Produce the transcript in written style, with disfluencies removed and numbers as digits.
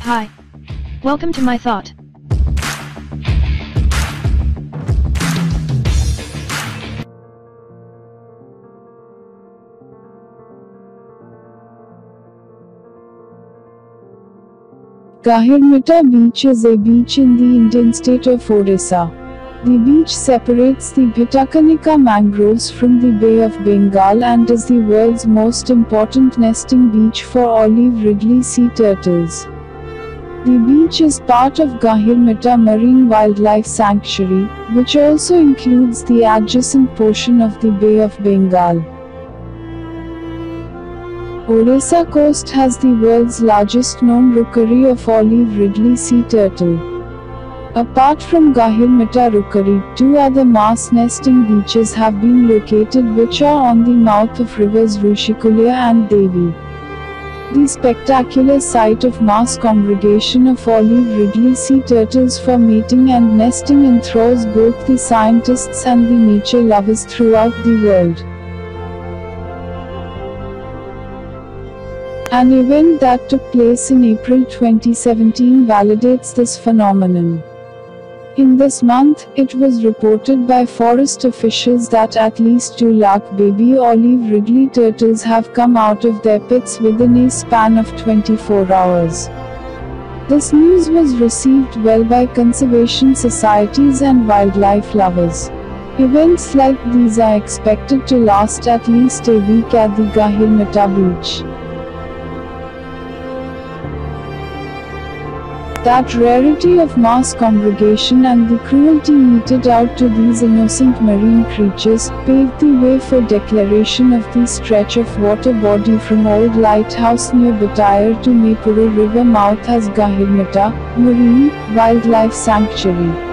Hi. Welcome to my thought. Gahirmatha Beach is a beach in the Indian state of Odisha. The beach separates the Bhitarkanika mangroves from the Bay of Bengal and is the world's most important nesting beach for Olive Ridley Sea Turtles. The beach is part of Gahirmatha Marine Wildlife Sanctuary, which also includes the adjacent portion of the Bay of Bengal. Odisha coast has the world's largest known rookery of Olive Ridley Sea Turtle. Apart from Gahirmatha Rookery, two other mass nesting beaches have been located which are on the mouth of rivers Rushikulya and Devi. The spectacular sight of mass congregation of Olive Ridley Sea Turtles for mating and nesting enthralls both the scientists and the nature lovers throughout the world. An event that took place in April 2017 validates this phenomenon. In this month, it was reported by forest officials that at least 2 lakh baby Olive Ridley turtles have come out of their pits within a span of 24 hours. This news was received well by conservation societies and wildlife lovers. Events like these are expected to last at least a week at the Gahirmatha beach. That rarity of mass congregation and the cruelty meted out to these innocent marine creatures paved the way for declaration of the stretch of water body from Old Lighthouse near Bhitarkanika to Maypuru river mouth as Gahirmatha Marine Wildlife Sanctuary.